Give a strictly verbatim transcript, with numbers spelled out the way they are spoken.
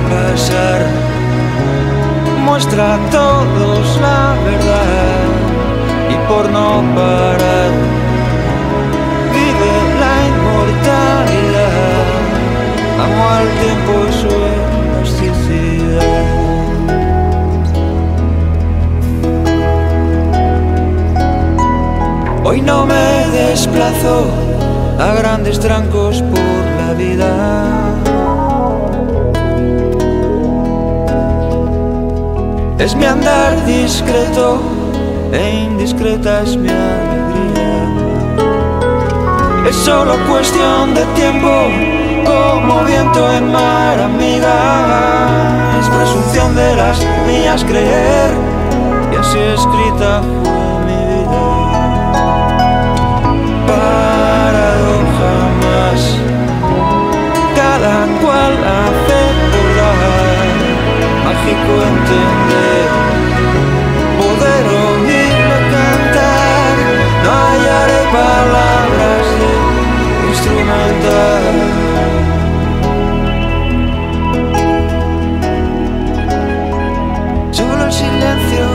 pasar, muestra a todos la verdad y por no parar vive la inmortalidad. Amo al tiempo y su elasticidad. Hoy no me desplazo a grandes trancos por la vida. Es mi andar discreto e indiscreta es mi alegría. Es solo cuestión de tiempo, como viento en mar, amiga. Es presunción de las mías creer, y así escrita fue mi vida. Paradoja más, cada cual hace por dar. Mágico entender, poder oírle cantar. No hallaré palabras de instrumental. Solo el silencio